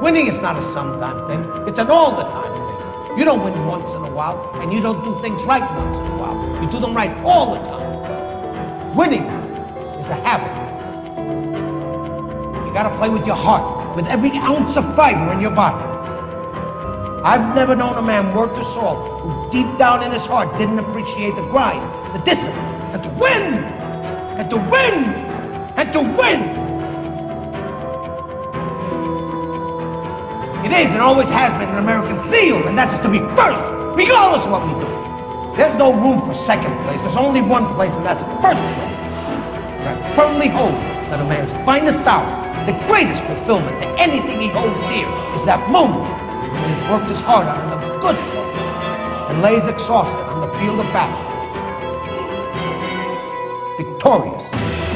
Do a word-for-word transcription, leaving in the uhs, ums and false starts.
Winning is not a sometime thing, it's an all-the-time thing. You don't win once in a while, and you don't do things right once in a while. You do them right all the time. Winning is a habit. You gotta play with your heart, with every ounce of fiber in your body. I've never known a man worth the salt who deep down in his heart didn't appreciate the grind, the discipline, and to win, and to win, and to win. It is and always has been an American seal, and that's to be first, regardless of what we do. There's no room for second place. There's only one place, and that's first place. And I firmly hold that a man's finest hour, the greatest fulfillment to anything he holds dear, is that moment when he's worked his heart out on the good fight and lays exhausted on the field of battle, victorious.